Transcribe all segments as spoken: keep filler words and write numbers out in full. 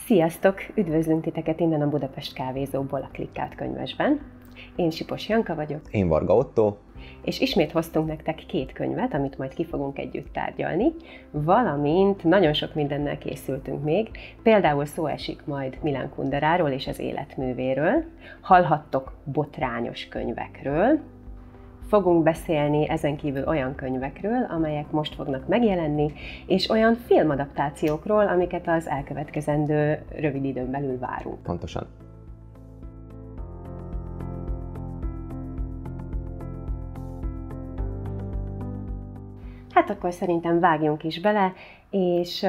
Sziasztok! Üdvözlünk titeket innen a Budapest kávézóból a Klikkált könyvesben. Én Sipos Janka vagyok. Én Varga Ottó. És ismét hoztunk nektek két könyvet, amit majd ki fogunk együtt tárgyalni, valamint nagyon sok mindennel készültünk még. Például szó esik majd Milan Kunderáról és az életművéről. Hallhattok botrányos könyvekről. Fogunk beszélni ezen kívül olyan könyvekről, amelyek most fognak megjelenni, és olyan filmadaptációkról, amiket az elkövetkezendő rövid időn belül várunk. Pontosan. Hát akkor szerintem vágjunk is bele, és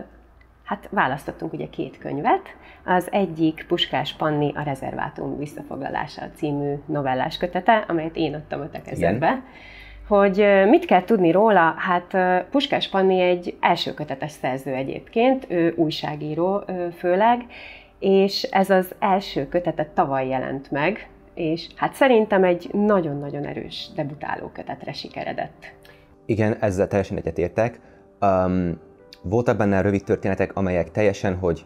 hát választottunk ugye két könyvet. Az egyik Puskás Panni A rezervátum visszafoglalása című novellás kötete, amelyet én adtam a te kezedbe. Igen. Hogy mit kell tudni róla? Hát Puskás Panni egy első kötetes szerző egyébként, ő újságíró főleg, és ez az első kötete tavaly jelent meg, és hát szerintem egy nagyon-nagyon erős debutáló kötetre sikeredett. Igen, ezzel teljesen egyetértek. Um, voltak benne rövid történetek, amelyek teljesen, hogy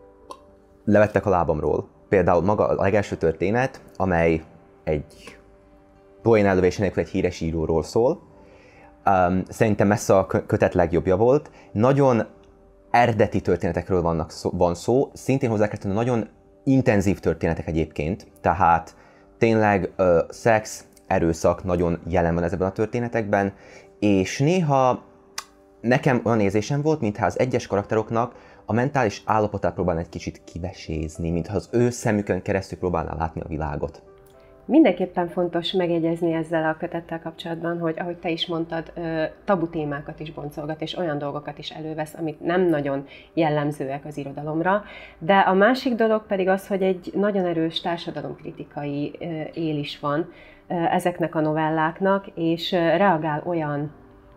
levettek a lábamról. Például maga a legelső történet, amely egy poén ellövése nélkül egy híres íróról szól. Um, szerintem messze a kötet legjobbja volt. Nagyon eredeti történetekről vannak szó, van szó, szintén hozzá kell tenni nagyon intenzív történetek egyébként, tehát tényleg uh, szex, erőszak nagyon jelen van ezekben a történetekben, és néha nekem olyan érzésem volt, mintha az egyes karakteroknak a mentális állapotát próbálna egy kicsit kivesézni, mintha az ő szemükön keresztül próbálná látni a világot. Mindenképpen fontos megjegyezni ezzel a kötettel kapcsolatban, hogy ahogy te is mondtad, tabu témákat is boncolgat, és olyan dolgokat is elővesz, amik nem nagyon jellemzőek az irodalomra. De a másik dolog pedig az, hogy egy nagyon erős társadalomkritikai él is van ezeknek a novelláknak, és reagál olyan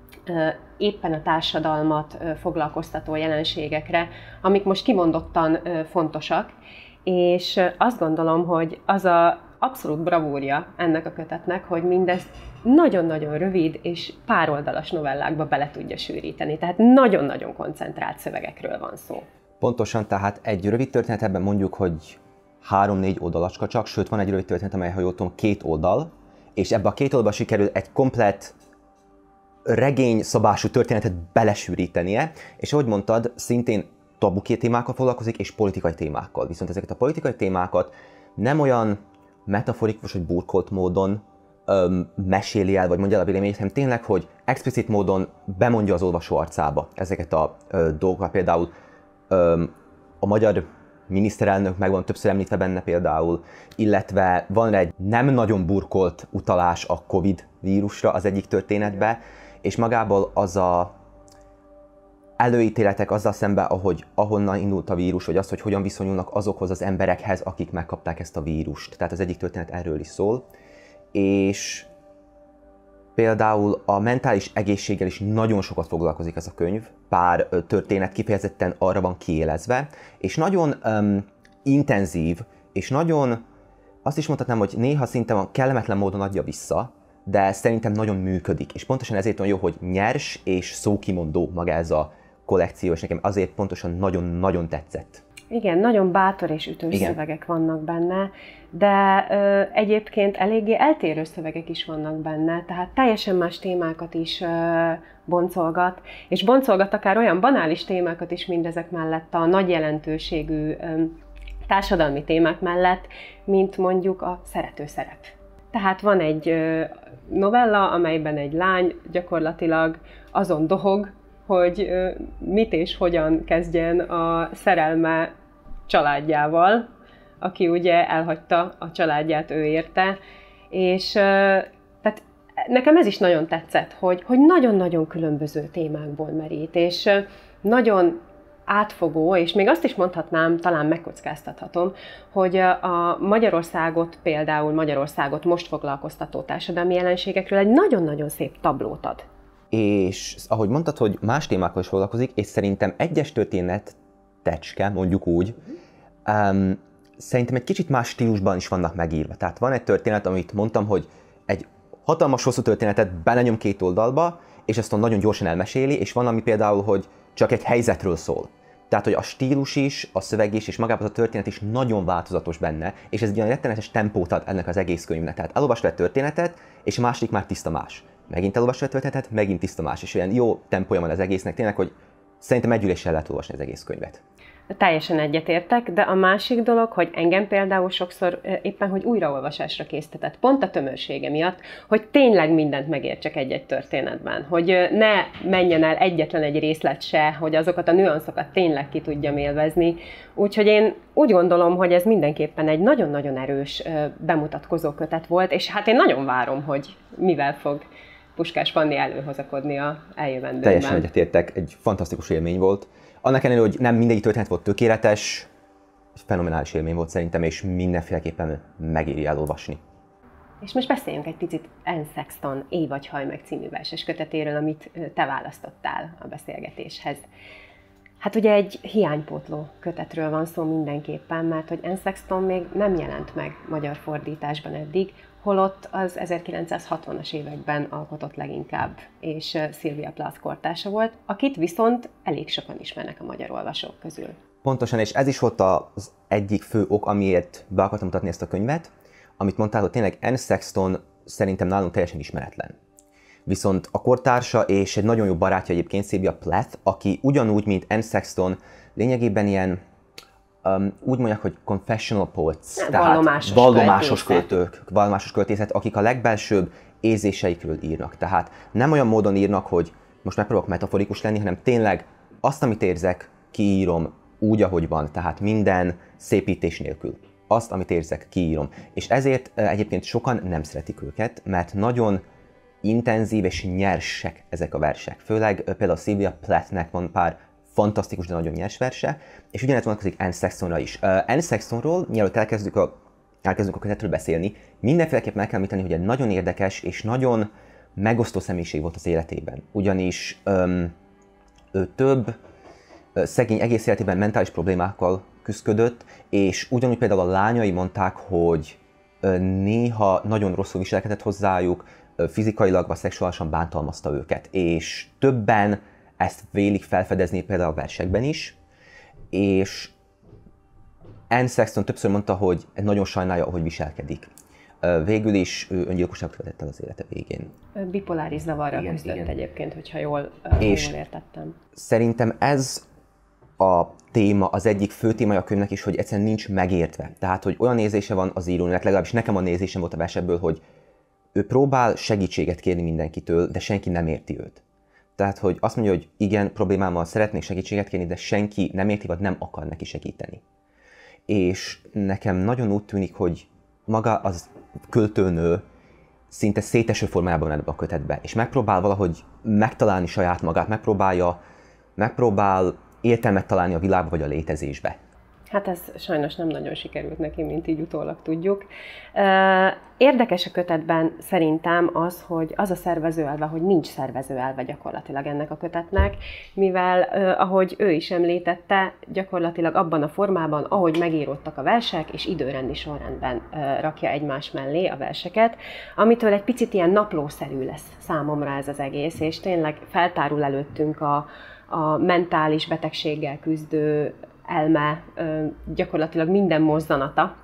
éppen a társadalmat foglalkoztató jelenségekre, amik most kimondottan fontosak, és azt gondolom, hogy az a abszolút bravúrja ennek a kötetnek, hogy mindezt nagyon-nagyon rövid és pároldalas novellákba bele tudja sűríteni. Tehát nagyon-nagyon koncentrált szövegekről van szó. Pontosan, tehát egy rövid történetben mondjuk, hogy három-négy oldalacska csak, sőt van egy rövid történet, amely, ha jól tudom, két oldal, és ebbe a két oldalba sikerül egy komplett regény szabású történetet belesűrítenie, és ahogy mondtad, szintén tabu témákkal foglalkozik, és politikai témákkal. Viszont ezeket a politikai témákat nem olyan metaforikus vagy burkolt módon öm, meséli el, vagy mondja el a véleményét, hanem tényleg, hogy explicit módon bemondja az olvasó arcába ezeket a ö, dolgokat. Például öm, a magyar miniszterelnök meg van többször említve benne például, illetve van egy nem nagyon burkolt utalás a Covid vírusra az egyik történetbe, és magából az a előítéletek azzal szemben, ahogy ahonnan indult a vírus, vagy az, hogy hogyan viszonyulnak azokhoz az emberekhez, akik megkapták ezt a vírust. Tehát az egyik történet erről is szól. És például a mentális egészséggel is nagyon sokat foglalkozik ez a könyv. Pár történet kifejezetten arra van kiélezve, és nagyon um, intenzív, és nagyon, azt is mondhatnám, hogy néha szinte kellemetlen módon adja vissza, de szerintem nagyon működik. És pontosan ezért olyan jó, hogy nyers és szókimondó maga ez a kollekció, és nekem azért pontosan nagyon-nagyon tetszett. Igen, nagyon bátor és ütős Igen. szövegek vannak benne, de ö, egyébként eléggé eltérő szövegek is vannak benne, tehát teljesen más témákat is ö, boncolgat, és boncolgat akár olyan banális témákat is mindezek mellett, a nagy jelentőségű ö, társadalmi témák mellett, mint mondjuk a szerető szerep. Tehát van egy ö, novella, amelyben egy lány gyakorlatilag azon dohog, hogy mit és hogyan kezdjen a szerelme családjával, aki ugye elhagyta a családját, ő érte, és tehát nekem ez is nagyon tetszett, hogy, hogy nagyon-nagyon különböző témákból merít, és nagyon átfogó, és még azt is mondhatnám, talán megkockáztathatom, hogy a Magyarországot, például Magyarországot most foglalkoztató társadalmi jelenségekről egy nagyon-nagyon szép tablót ad. És ahogy mondtad, hogy más témákkal is foglalkozik, és szerintem egyes történet tecske, mondjuk úgy, um, szerintem egy kicsit más stílusban is vannak megírva. Tehát van egy történet, amit mondtam, hogy egy hatalmas hosszú történetet belenyom két oldalba, és ezt nagyon gyorsan elmeséli, és van, ami például, hogy csak egy helyzetről szól. Tehát, hogy a stílus is, a szöveg is, és magában a történet is nagyon változatos benne, és ez egy olyan rettenetes tempót ad ennek az egész könyvnek. Tehát elolvasod a történetet, és a második már tiszta más. Megint elolvasod a történetet, megint tiszta más, és olyan jó tempója van az egésznek, tényleg, hogy szerintem egy üléssel lehet olvasni az egész könyvet. Teljesen egyetértek, de a másik dolog, hogy engem például sokszor éppen, hogy újraolvasásra késztetett, pont a tömörsége miatt, hogy tényleg mindent megértsek egy-egy történetben, hogy ne menjen el egyetlen egy részlet se, hogy azokat a nüanszokat tényleg ki tudjam élvezni. Úgyhogy én úgy gondolom, hogy ez mindenképpen egy nagyon-nagyon erős bemutatkozó kötet volt, és hát én nagyon várom, hogy mivel fog Puskás Fanni előhozakodni a eljövendőben. Teljesen egyetértek, egy fantasztikus élmény volt. Annak ellenére, hogy nem mindegyik történet volt tökéletes, fenomenális élmény volt szerintem, és mindenféleképpen megéri elolvasni. És most beszéljünk egy picit Anne Sexton Éj vagy hajj meg című verses kötetéről, amit te választottál a beszélgetéshez. Hát ugye egy hiánypótló kötetről van szó mindenképpen, mert hogy Anne Sexton még nem jelent meg magyar fordításban eddig, holott az ezerkilencszázhatvanas években alkotott leginkább, és Sylvia Plath kortársa volt, akit viszont elég sokan ismernek a magyar olvasók közül. Pontosan, és ez is volt az egyik fő ok, amiért be akartam mutatni ezt a könyvet, amit mondtál, hogy tényleg Anne Sexton szerintem nálunk teljesen ismeretlen. Viszont a kortársa és egy nagyon jó barátja egyébként Sylvia Plath, aki ugyanúgy, mint Anne Sexton, lényegében ilyen, um, úgy mondják, hogy confessional poets, ja, tehát vallomásos, vallomásos költők, vallomásos költészet, akik a legbelsőbb érzéseikről írnak. Tehát nem olyan módon írnak, hogy most megpróbálok metaforikus lenni, hanem tényleg azt, amit érzek, kiírom úgy, ahogy van, tehát minden szépítés nélkül. Azt, amit érzek, kiírom. És ezért egyébként sokan nem szeretik őket, mert nagyon intenzív és nyersek ezek a versek. Főleg például a Sylvia Plathnek van pár fantasztikus, de nagyon nyers verse, és ugyanez vonatkozik Anne Sextonra is. Uh, Anne Sextonról, mielőtt elkezdjük a, elkezdjük a kötetről beszélni, mindenféleképpen meg kell említeni, hogy egy nagyon érdekes és nagyon megosztó személyiség volt az életében. Ugyanis um, ő több uh, szegény egész életében mentális problémákkal küszködött, és ugyanúgy például a lányai mondták, hogy uh, néha nagyon rosszul viselkedett hozzájuk, uh, fizikailag vagy szexuálisan bántalmazta őket, és többen ezt vélik felfedezni például a versekben is, és Anne Sexton többször mondta, hogy nagyon sajnálja, ahogy viselkedik. Végül is ő öngyilkosságot követett el az élete végén. Bipoláris zavarra küzdött egyébként, hogyha jól, és jól értettem. Szerintem ez a téma, az egyik fő témája a könyvnek is, hogy egyszerűen nincs megértve. Tehát, hogy olyan nézése van az írónak, legalábbis nekem a nézésem volt a versebből, hogy ő próbál segítséget kérni mindenkitől, de senki nem érti őt. Tehát, hogy azt mondja, hogy igen, problémámmal szeretnék segítséget kérni, de senki nem érti, vagy nem akar neki segíteni. És nekem nagyon úgy tűnik, hogy maga az költőnő szinte széteső formájában van ebbe a kötetbe, és megpróbál valahogy megtalálni saját magát, megpróbálja, megpróbál értelmet találni a világba vagy a létezésbe. Hát ez sajnos nem nagyon sikerült neki, mint így utólag tudjuk. Érdekes a kötetben szerintem az, hogy az a szervezőelve, hogy nincs szervezőelve gyakorlatilag ennek a kötetnek, mivel ahogy ő is említette, gyakorlatilag abban a formában, ahogy megíródtak a versek, és időrendi sorrendben rakja egymás mellé a verseket, amitől egy picit ilyen naplószerű lesz számomra ez az egész, és tényleg feltárul előttünk a, a mentális betegséggel küzdő elme gyakorlatilag minden mozzanata.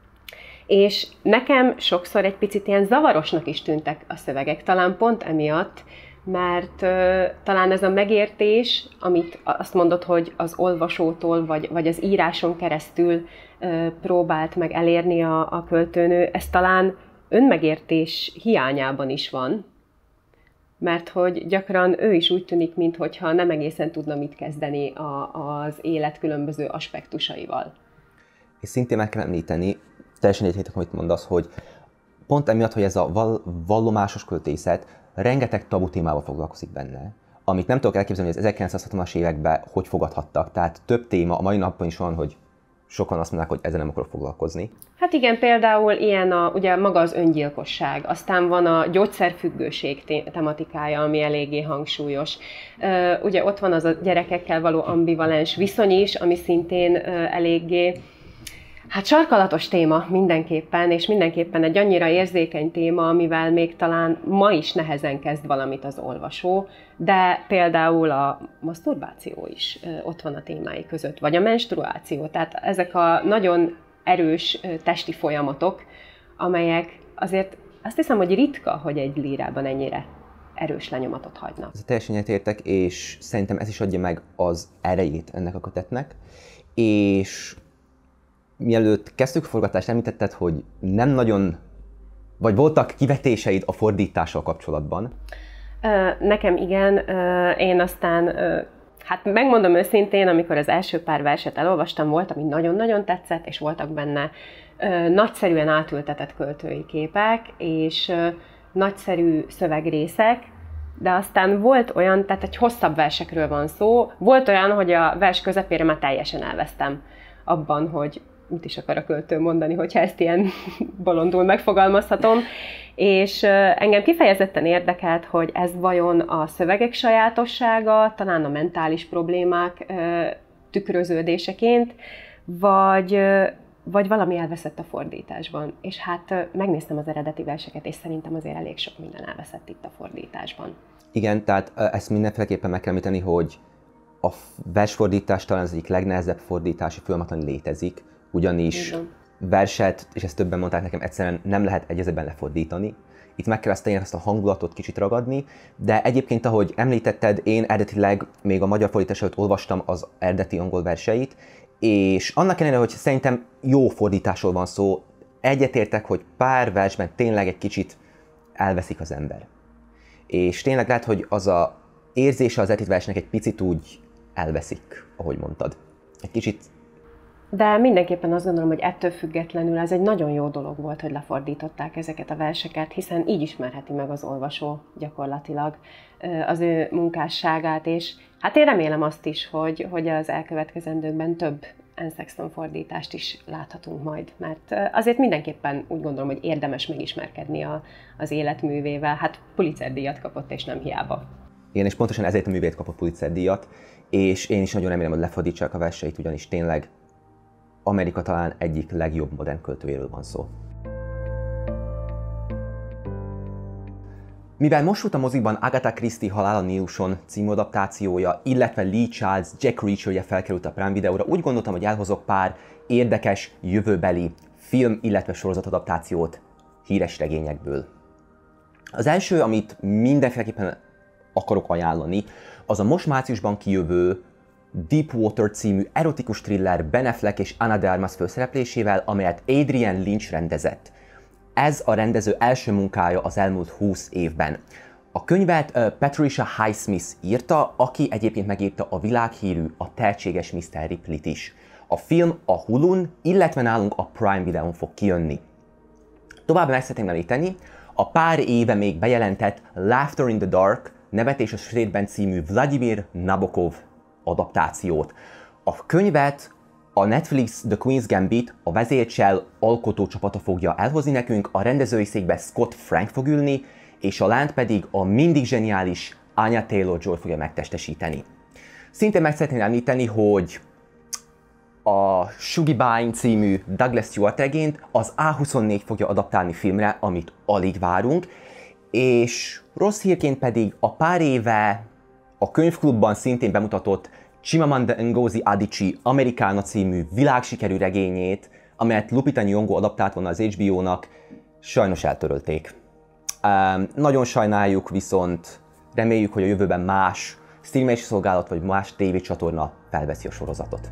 És nekem sokszor egy picit ilyen zavarosnak is tűntek a szövegek, talán pont emiatt, mert uh, talán ez a megértés, amit azt mondod, hogy az olvasótól, vagy, vagy az íráson keresztül uh, próbált meg elérni a, a költőnő, ez talán önmegértés hiányában is van, mert hogy gyakran ő is úgy tűnik, mintha nem egészen tudna mit kezdeni a, az élet különböző aspektusaival. És szintén meg kell említeni, teljesen egyetértek, amit mondasz, hogy pont emiatt, hogy ez a val- vallomásos költészet rengeteg tabu témával foglalkozik benne, amit nem tudok elképzelni, hogy az ezerkilencszázhatvanas években hogy fogadhattak. Tehát több téma a mai napon is van, hogy sokan azt mondják, hogy ezzel nem akarok foglalkozni. Hát igen, például ilyen a, ugye maga az öngyilkosság, aztán van a gyógyszerfüggőség tematikája, ami eléggé hangsúlyos. Uh, ugye ott van az a gyerekekkel való ambivalens viszony is, ami szintén uh, eléggé Hát sarkalatos téma mindenképpen, és mindenképpen egy annyira érzékeny téma, amivel még talán ma is nehezen kezd valamit az olvasó, de például a maszturbáció is ott van a témái között, vagy a menstruáció, tehát ezek a nagyon erős testi folyamatok, amelyek azért azt hiszem, hogy ritka, hogy egy lírában ennyire erős lenyomatot hagynak. Ez teljesen egyetértek, és szerintem ez is adja meg az erejét ennek a kötetnek, és mielőtt kezdtük a forgatást, említetted, hogy nem nagyon, vagy voltak kivetéseid a fordítással kapcsolatban. Nekem igen, én aztán, hát megmondom őszintén, amikor az első pár verset elolvastam, volt, ami nagyon-nagyon tetszett, és voltak benne nagyszerűen átültetett költői képek, és nagyszerű szövegrészek, de aztán volt olyan, tehát egy hosszabb versekről van szó, volt olyan, hogy a vers közepére már teljesen elvesztem abban, hogy mit is akar a költő mondani, hogyha ezt ilyen bolondul megfogalmazhatom. És engem kifejezetten érdekelt, hogy ez vajon a szövegek sajátossága, talán a mentális problémák tükröződéseként, vagy, vagy valami elveszett a fordításban. És hát megnéztem az eredeti verseket, és szerintem azért elég sok minden elveszett itt a fordításban. Igen, tehát ezt mindenféleképpen meg kell említeni, hogy a versfordítás talán az egyik legnehezebb fordítási folyamat, ami létezik, ugyanis igen. verset, és ezt többen mondták nekem, egyszerűen nem lehet egy ezeben lefordítani. Itt meg kell aztán ezt a hangulatot kicsit ragadni, de egyébként, ahogy említetted, én eredetileg még a magyar fordítás előtt olvastam az eredeti angol verseit, és annak ellenére, hogy szerintem jó fordításról van szó, egyetértek, hogy pár versben tényleg egy kicsit elveszik az ember. És tényleg lehet, hogy az a érzése az eredeti versnek egy picit úgy elveszik, ahogy mondtad. Egy kicsit. De mindenképpen azt gondolom, hogy ettől függetlenül ez egy nagyon jó dolog volt, hogy lefordították ezeket a verseket, hiszen így ismerheti meg az olvasó gyakorlatilag az ő munkásságát, és hát én remélem azt is, hogy, hogy az elkövetkezendőkben több Anne Sexton fordítást is láthatunk majd, mert azért mindenképpen úgy gondolom, hogy érdemes megismerkedni a, az életművével. Hát Pulitzer-díjat kapott, és nem hiába. Igen, és pontosan ezért a művét kapott Pulitzer-díjat, és én is nagyon remélem, hogy lefordítsák a verseit, ugyanis tényleg Amerika talán egyik legjobb modern költőjéről van szó. Mivel most fut a mozikban Agatha Christie Halál a Níluson című adaptációja, illetve Lee Charles Jack Reacher-je felkerült a Prime Videóra, úgy gondoltam, hogy elhozok pár érdekes jövőbeli film, illetve sorozatadaptációt híres regényekből. Az első, amit mindenféleképpen akarok ajánlani, az a most márciusban kijövő Deepwater című erotikus thriller Ben Affleck és Ana de Armas főszereplésével, amelyet Adrian Lynch rendezett. Ez a rendező első munkája az elmúlt húsz évben. A könyvet uh, Patricia Highsmith írta, aki egyébként megírta a világhírű, a tehetséges miszter Ripley-t is. A film a Hulun, illetve nálunk a Prime Videón fog kijönni. Tovább meg szeretném említeni a pár éve még bejelentett Laughter in the Dark, Nevetés a sötétben című Vladimir Nabokov adaptációt. A könyvet a Netflix The Queen's Gambit, a vezércsel alkotócsapata fogja elhozni nekünk, a rendezői székbe Scott Frank fog ülni, és a lányt pedig a mindig zseniális Anya Taylor-Joy fogja megtestesíteni. Szintén meg szeretném említeni, hogy a Shuggy Bine című Douglas Stewart regényt az á huszonnégy fogja adaptálni filmre, amit alig várunk, és rossz hírként pedig a pár éve a könyvklubban szintén bemutatott Chimamanda Ngozi Adichie Americana című világsikerű regényét, amelyet Lupita Nyong'o adaptált volna az há bé ó-nak, sajnos eltörölték. Um, nagyon sajnáljuk, viszont reméljük, hogy a jövőben más streamelési szolgálat vagy más tévécsatorna felveszi a sorozatot.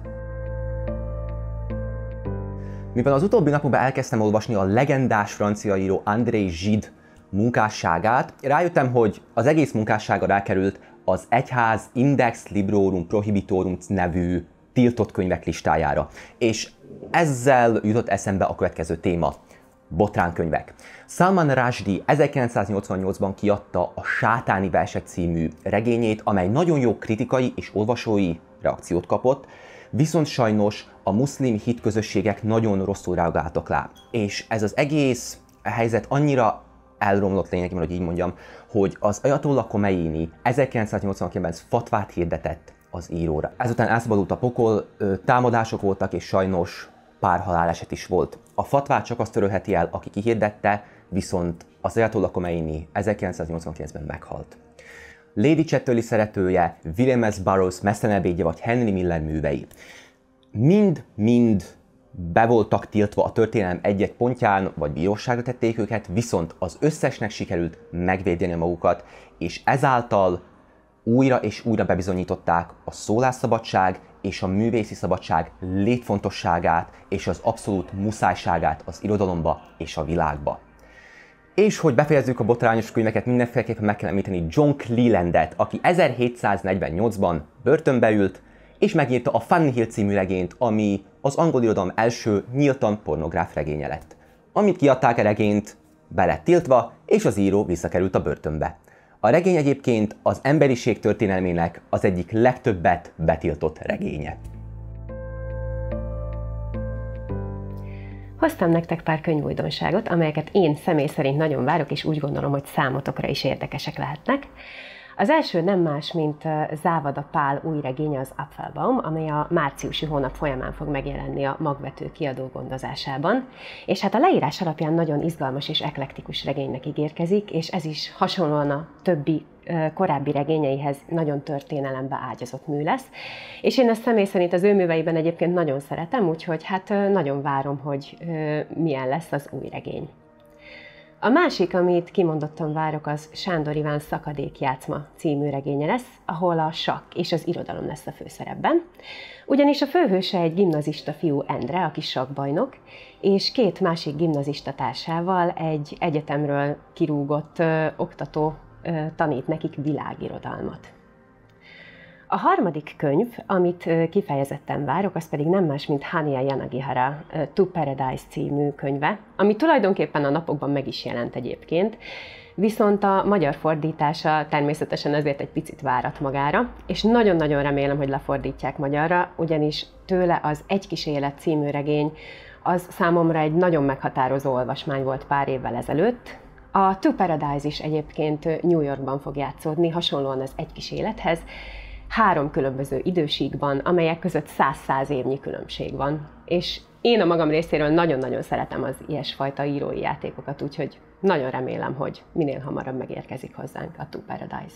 Mivel az utóbbi napokban elkezdtem olvasni a legendás francia író André Gide munkásságát, rájöttem, hogy az egész munkássága rákerült az Egyház Index Librorum Prohibitorum nevű tiltott könyvek listájára. És ezzel jutott eszembe a következő téma. Botránkönyvek. Salman Rushdie ezerkilencszáznyolcvannyolcban kiadta a Sátáni versek című regényét, amely nagyon jó kritikai és olvasói reakciót kapott, viszont sajnos a muszlim hitközösségek nagyon rosszul reagáltak rá. És ez az egész helyzet annyira elromlott lényegében, hogy így mondjam, hogy az Ayatollah Khomeini ezerkilencszáznyolcvankilencben fatvát hirdetett az íróra. Ezután elszabadult a pokol, támadások voltak, és sajnos pár haláleset is volt. A fatvát csak azt törölheti el, aki kihirdette, viszont az Ayatollah Khomeini ezerkilencszáznyolcvankilencben meghalt. Lady Chatterley szeretője, William S. Burroughs messzenebédje vagy Henry Miller művei mind-mind be voltak tiltva a történelem egy-egy pontján, vagy bíróságra tették őket, viszont az összesnek sikerült megvédeni magukat, és ezáltal újra és újra bebizonyították a szólásszabadság és a művészi szabadság létfontosságát és az abszolút muszájságát az irodalomba és a világba. És hogy befejezzük a botrányos könyveket, mindenféleképpen meg kell említeni John Clelandet, aki ezerhétszáznegyvennyolcban börtönbe ült, és megírta a Fanny Hill című regényt, ami az angol irodalom első nyíltan pornográf regénye lett. Amit kiadták a regényt, be lett tiltva, és az író visszakerült a börtönbe. A regény egyébként az emberiség történelmének az egyik legtöbbet betiltott regénye. Hoztam nektek pár könyvújdonságot, amelyeket én személy szerint nagyon várok, és úgy gondolom, hogy számotokra is érdekesek lehetnek. Az első nem más, mint Závada Pál új regénye, az Apfelbaum, amely a márciusi hónap folyamán fog megjelenni a Magvető kiadó gondozásában. És hát a leírás alapján nagyon izgalmas és eklektikus regénynek ígérkezik, és ez is hasonlóan a többi korábbi regényeihez nagyon történelembe ágyazott mű lesz. És én ezt személy szerint az ő műveiben egyébként nagyon szeretem, úgyhogy hát nagyon várom, hogy milyen lesz az új regény. A másik, amit kimondottan várok, az Sándor Iván Szakadékjátszma című regénye lesz, ahol a sakk és az irodalom lesz a főszerepben. Ugyanis a főhőse egy gimnazista fiú, Endre, aki sakkbajnok, és két másik gimnazista társával egy egyetemről kirúgott ö, oktató ö, tanít nekik világirodalmat. A harmadik könyv, amit kifejezetten várok, az pedig nem más, mint Hanya Yanagihara To Paradise című könyve, ami tulajdonképpen a napokban meg is jelent egyébként, viszont a magyar fordítása természetesen azért egy picit várat magára, és nagyon-nagyon remélem, hogy lefordítják magyarra, ugyanis tőle az Egy kis élet című regény az számomra egy nagyon meghatározó olvasmány volt pár évvel ezelőtt. A To Paradise is egyébként New Yorkban fog játszódni, hasonlóan az Egy kis élethez, három különböző idősíkban, amelyek között száz-száz évnyi különbség van. És én a magam részéről nagyon-nagyon szeretem az ilyesfajta írói játékokat, úgyhogy nagyon remélem, hogy minél hamarabb megérkezik hozzánk a To Paradise.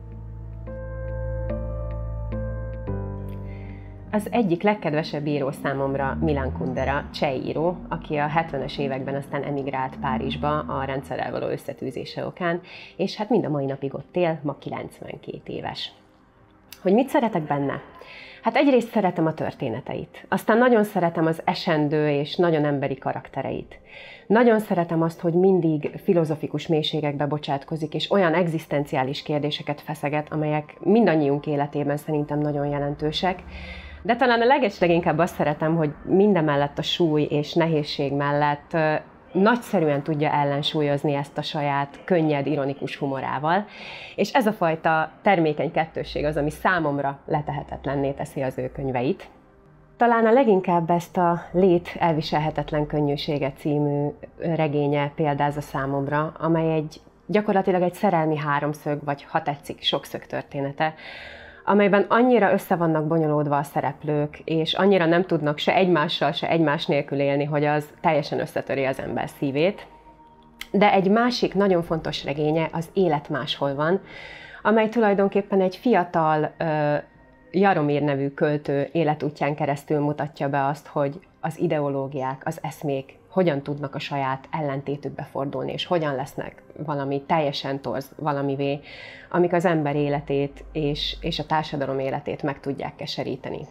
Az egyik legkedvesebb író számomra Milan Kundera, cseh író, aki a hetvenes években aztán emigrált Párizsba a rendszerrel való összetűzése okán, és hát mind a mai napig ott él, ma kilencvenkét éves. Hogy mit szeretek benne? Hát egyrészt szeretem a történeteit, aztán nagyon szeretem az esendő és nagyon emberi karaktereit. Nagyon szeretem azt, hogy mindig filozofikus mélységekbe bocsátkozik, és olyan egzisztenciális kérdéseket feszeget, amelyek mindannyiunk életében szerintem nagyon jelentősek. De talán a legesleginkább azt szeretem, hogy mindemellett a súly és nehézség mellett nagyszerűen tudja ellensúlyozni ezt a saját, könnyed, ironikus humorával. És ez a fajta termékeny kettősség az, ami számomra letehetetlenné teszi az ő könyveit. Talán a leginkább ezt a Lét elviselhetetlen könnyűsége című regénye példázza számomra, amely egy gyakorlatilag egy szerelmi háromszög, vagy ha tetszik, sokszög története, amelyben annyira össze vannak bonyolódva a szereplők, és annyira nem tudnak se egymással, se egymás nélkül élni, hogy az teljesen összetöri az ember szívét. De egy másik nagyon fontos regénye az Élet máshol van, amely tulajdonképpen egy fiatal uh, Jaromír nevű költő életútján keresztül mutatja be azt, hogy az ideológiák, az eszmék hogyan tudnak a saját ellentétükbe fordulni, és hogyan lesznek valami teljesen torz valamivé, amik az ember életét és, és a társadalom életét meg tudják keseríteni.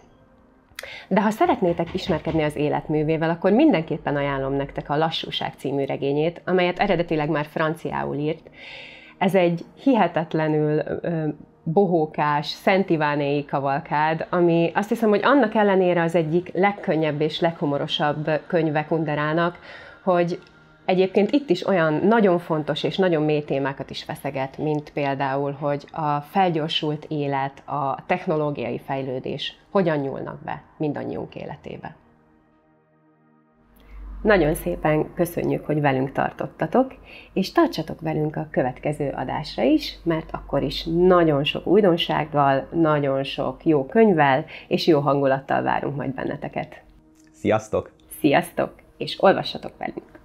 De ha szeretnétek ismerkedni az életművével, akkor mindenképpen ajánlom nektek a Lassúság című regényét, amelyet eredetileg már franciául írt. Ez egy hihetetlenül ö, bohókás, Szent Ivánéi kavalkád, ami azt hiszem, hogy annak ellenére az egyik legkönnyebb és leghumorosabb könyve Kunderának, hogy egyébként itt is olyan nagyon fontos és nagyon mély témákat is feszeget, mint például, hogy a felgyorsult élet, a technológiai fejlődés hogyan nyúlnak be mindannyiunk életébe. Nagyon szépen köszönjük, hogy velünk tartottatok, és tartsatok velünk a következő adásra is, mert akkor is nagyon sok újdonsággal, nagyon sok jó könyvvel és jó hangulattal várunk majd benneteket. Sziasztok! Sziasztok, és olvassatok velünk!